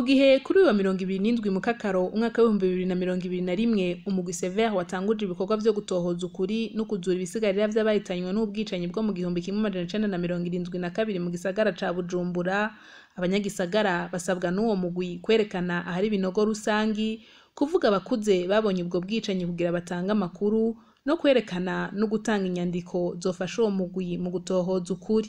gihe kuri uyu wa 27 Mukakaro umwaka wa 2021 umugwi CVR watanguje ibikorwa vyo gutohoza ukuri no kuzura ibisigarira vy'abahitanywe n'ubwicanyi bwo mu 1972 mu gisagara ca Bujumbura. Abanyagisagara basabwa n'uwo mugwi kwerekana ahari ibinogo rusangi, kuvuga abakuze babonye ubwo bwicanyi kugira batanga amakuru, no kwerekana no gutanga inyandiko zofasha uwo mugwi mu gutohoza ukuri.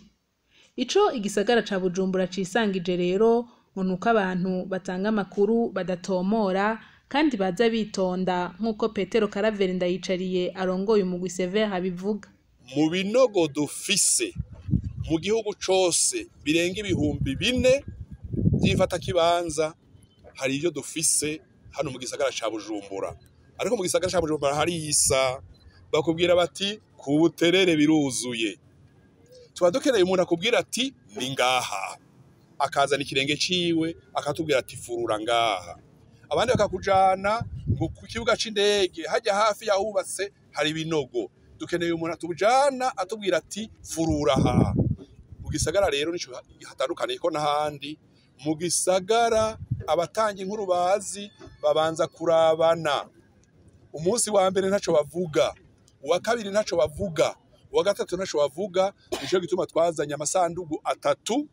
Ico igisagara ca Bujumbura cisangije rero ngo nuko abantu batanga amakuru badatomora kandi baza bitonda, nk'uko Petero Karaveri Ndayicariye arongoye umugwi CVR abivuga. Mu binogo dufise mu gihugu cose birenga 4,000 vyifata kibanza, hari ivyo dufise hano mu gisagara ca Bujumbura. Ariko mu gisagara ca Bujumbura hari isa bakubwira bati ku Buterere biruzuye. Tuba dukeneye umuntu akubwira ati ni ngaha, akazana ikirenge ciwe akatubwira ati furura ngaha. Abandi bakakujana ngo ku kibuga c'indege hajya hafi yahubatse hari ibinogo, dukeneye umuntu atujana atubwira ati furura aha. Mu gisagara rero nico hatandukaniye ko n'ahandi. Mu gisagara abatanga inkuru bazi babanza kurabana. Umunsi wa mbere ntaco bavuga, uwa kabiri ntaco bavuga, uwa gatatu ntaco bavuga. Nico gituma twazanye amasandugu 3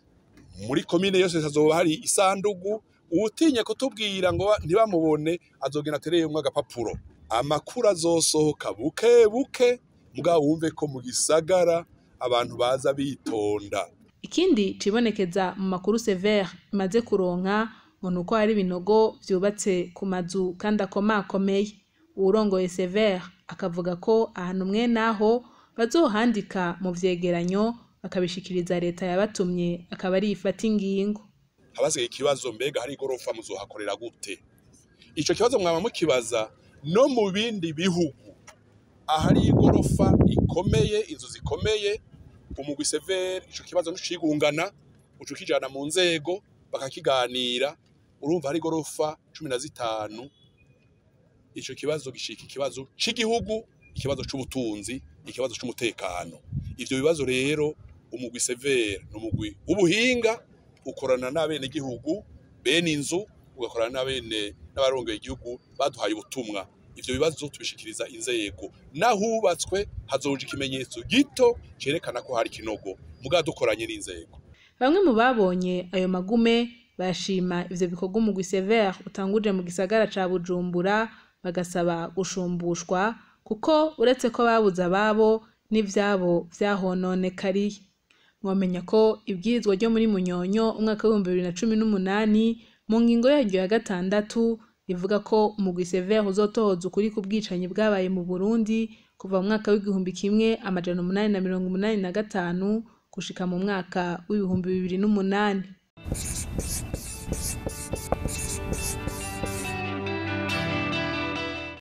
muri komine yose hazoba hari isandugu. Uwutinye kutubwira ngo ntibamubone azogena atereye umwe agapapuro. Amakuru azosohoka buke buke, mugabo wumve ko mu gisagara abantu baza bitonda. Ikindi cibonekeza mu makuru CVR imaze kuronka ngo nuko hari ibinogo vyubatse ku mazu kandi akomakomeye. Urongoye CVR akavuga ko ahantu mwe naho bazohandika mu vyegeranyo bakabishikiriza leta yabatumye akaba ari ifata ingingo. Habasigaye ikibazo, mbega hari igorofa muzohakorera gute? Ico kibazo mwaba mukibaza no mu bindi bihugu ahari igorofa ikomeye, inzu zikomeye. Umugwi CVR ico kibazo ntucigungana, uco kijana mu nzego bakakiganira. Urumva hari igorofa 15, ico kibazo gishika ikibazo c'igihugu, ikibazo c'ubutunzi, ikibazo c'umutekano. Ivyo bibazo rero umugwi CVR n'umugwi w'ubuhinga ukorana n'abene igihugu, bene inzu, ugakorana n'abene n'abarongeye igihugu baduhaye ubutumwa. Ivyo bibazo tubishikiriza inzego, nahubatswe hazoje ikimenyetso gito cerekana ko hari kinogo, muga dukoranye n'inzego. Bamwe mu babonye ayo magume bashima ivyo bikorwa umugwi CVR utanguje mu gisagara ca Bujumbura, bagasaba gushumbushwa kuko uretse ko babuza ababo n'ivyabo vyahononekariye. Mwamenya ko ibwirizwa ryo muri Munyonyo umwaka wa 2018 mu ngingo yaryo ya 6 rivuga ko umugwi CVR uzotohoza ukuri ku bwicanyi bwabaye mu Burundi kuva mu mwaka w'1885 gushika mu mwaka w'2008.